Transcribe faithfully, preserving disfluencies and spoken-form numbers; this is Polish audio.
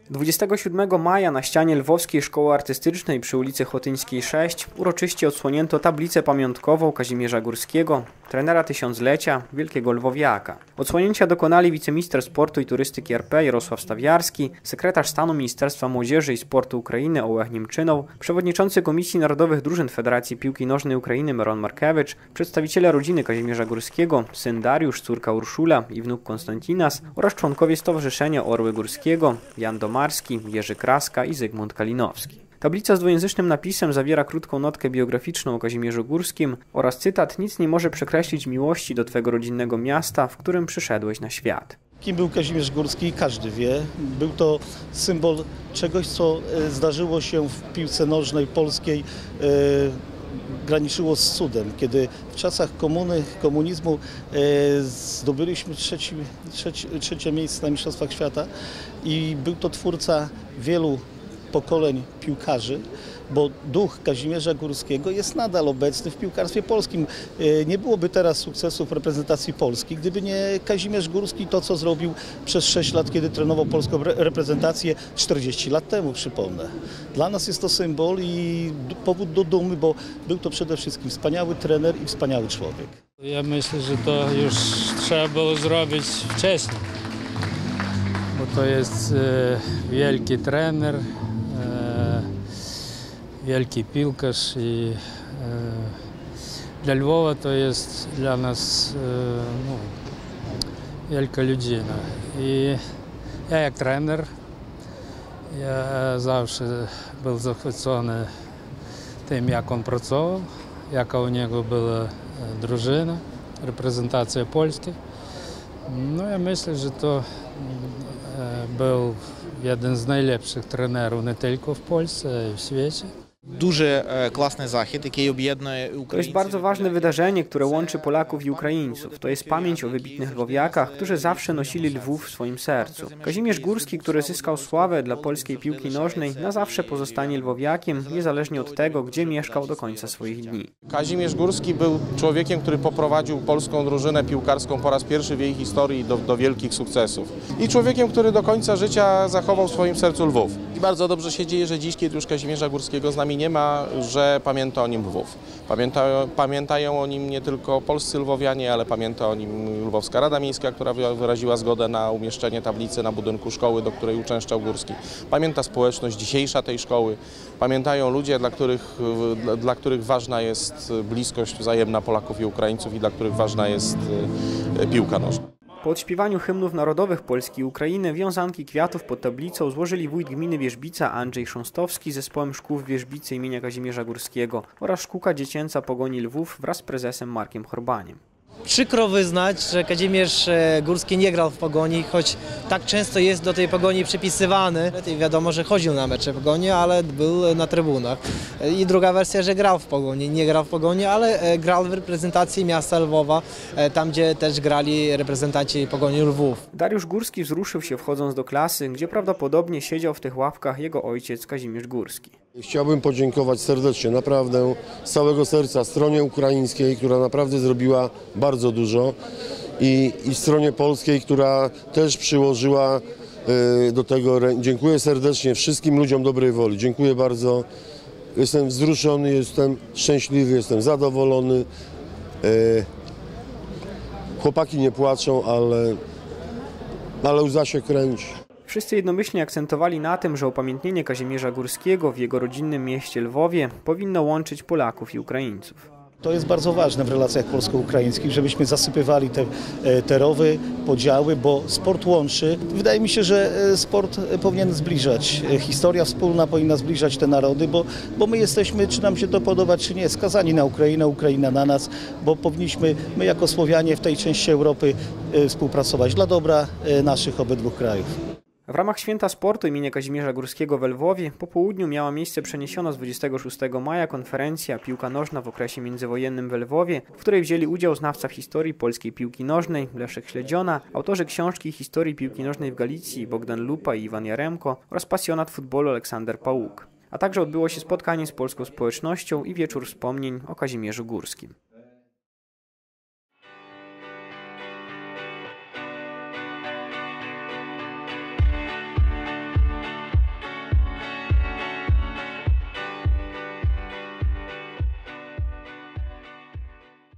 dwudziestego siódmego maja na ścianie Lwowskiej Szkoły Artystycznej przy ulicy Chotyńskiej sześć uroczyście odsłonięto tablicę pamiątkową Kazimierza Górskiego, trenera tysiąclecia, wielkiego lwowiaka. Odsłonięcia dokonali wiceminister sportu i turystyki R P Jarosław Stawiarski, sekretarz stanu Ministerstwa Młodzieży i Sportu Ukrainy Ołeh Niemczynow, przewodniczący Komisji Narodowych Drużyn Federacji Piłki Nożnej Ukrainy Miron Markiewicz, przedstawiciele rodziny Kazimierza Górskiego, syn Dariusz, córka Urszula i wnuk Konstantinas oraz członkowie Stowarzyszenia Orły Górskiego, Jan Domarski, Jerzy Kraska i Zygmunt Kalinowski. Tablica z dwujęzycznym napisem zawiera krótką notkę biograficzną o Kazimierzu Górskim oraz cytat: "Nic nie może przekreślić miłości do Twego rodzinnego miasta, w którym przyszedłeś na świat". Kim był Kazimierz Górski, każdy wie. Był to symbol czegoś, co zdarzyło się w piłce nożnej polskiej, e, graniczyło z cudem. Kiedy w czasach komuny, komunizmu e, zdobyliśmy trzeci, trzeci, trzecie miejsce na Mistrzostwach Świata i był to twórca wielu pokoleń piłkarzy, bo duch Kazimierza Górskiego jest nadal obecny w piłkarstwie polskim. Nie byłoby teraz sukcesów reprezentacji Polski, gdyby nie Kazimierz Górski, to co zrobił przez sześć lat, kiedy trenował polską reprezentację czterdzieści lat temu, przypomnę. Dla nas jest to symbol i powód do dumy, bo był to przede wszystkim wspaniały trener i wspaniały człowiek. Ja myślę, że to już trzeba było zrobić wcześniej, bo to jest e, wielki trener, wielki piłkarz i e, dla Lwowa to jest dla nas e, no, wielka ludzina. I ja jak trener, ja zawsze był zachwycony tym, jak on pracował, jaka u niego była drużyna, reprezentacja Polski. No ja myślę, że to e, był jeden z najlepszych trenerów nie tylko w Polsce, ale i w świecie. Duży, klasny zachód, jaki objednuje Ukraińców. To jest bardzo ważne wydarzenie, które łączy Polaków i Ukraińców. To jest pamięć o wybitnych lwowiakach, którzy zawsze nosili Lwów w swoim sercu. Kazimierz Górski, który zyskał sławę dla polskiej piłki nożnej, na zawsze pozostanie lwowiakiem, niezależnie od tego, gdzie mieszkał do końca swoich dni. Kazimierz Górski był człowiekiem, który poprowadził polską drużynę piłkarską po raz pierwszy w jej historii do, do wielkich sukcesów. I człowiekiem, który do końca życia zachował w swoim sercu Lwów. I bardzo dobrze się dzieje, że dziś, kiedy już Kazimierza Górskiego z nami nie ma, że pamięta o nim Lwów. Pamiętają, pamiętają o nim nie tylko polscy lwowianie, ale pamięta o nim Lwowska Rada Miejska, która wyraziła zgodę na umieszczenie tablicy na budynku szkoły, do której uczęszczał Górski. Pamięta społeczność dzisiejsza tej szkoły. Pamiętają ludzie, dla których, dla, dla których ważna jest bliskość wzajemna Polaków i Ukraińców i dla których ważna jest piłka nożna. Po odśpiewaniu hymnów narodowych Polski i Ukrainy wiązanki kwiatów pod tablicą złożyli wójt gminy Wierzbica Andrzej Sząstowski z zespołem szkół w Wierzbicy imienia Kazimierza Górskiego oraz szkółka dziecięca Pogoni Lwów wraz z prezesem Markiem Horbaniem. Przykro wyznać, że Kazimierz Górski nie grał w Pogoni, choć tak często jest do tej Pogoni przypisywany. I wiadomo, że chodził na mecze Pogoni, ale był na trybunach. I druga wersja, że grał w Pogoni. Nie grał w Pogoni, ale grał w reprezentacji miasta Lwowa, tam gdzie też grali reprezentanci Pogoni Lwów. Dariusz Górski wzruszył się wchodząc do klasy, gdzie prawdopodobnie siedział w tych ławkach jego ojciec Kazimierz Górski. Chciałbym podziękować serdecznie, naprawdę z całego serca stronie ukraińskiej, która naprawdę zrobiła bardzo dużo i, i stronie polskiej, która też przyłożyła y, do tego. Dziękuję serdecznie wszystkim ludziom dobrej woli. Dziękuję bardzo. Jestem wzruszony, jestem szczęśliwy, jestem zadowolony. Y, chłopaki nie płaczą, ale, ale łza się kręci. Wszyscy jednomyślnie akcentowali na tym, że upamiętnienie Kazimierza Górskiego w jego rodzinnym mieście Lwowie powinno łączyć Polaków i Ukraińców. To jest bardzo ważne w relacjach polsko-ukraińskich, żebyśmy zasypywali te, te rowy, podziały, bo sport łączy. Wydaje mi się, że sport powinien zbliżać. Historia wspólna powinna zbliżać te narody, bo, bo my jesteśmy, czy nam się to podoba, czy nie, skazani na Ukrainę, Ukraina na nas, bo powinniśmy my jako Słowianie w tej części Europy współpracować dla dobra naszych obydwu krajów. W ramach Święta Sportu imienia Kazimierza Górskiego w Lwowie po południu miała miejsce przeniesiona z dwudziestego szóstego maja konferencja Piłka nożna w okresie międzywojennym w Lwowie, w której wzięli udział znawca historii polskiej piłki nożnej Leszek Śledziona, autorzy książki Historii piłki nożnej w Galicji Bogdan Lupa i Iwan Jaremko oraz pasjonat futbolu Aleksander Pałuk. A także odbyło się spotkanie z polską społecznością i wieczór wspomnień o Kazimierzu Górskim.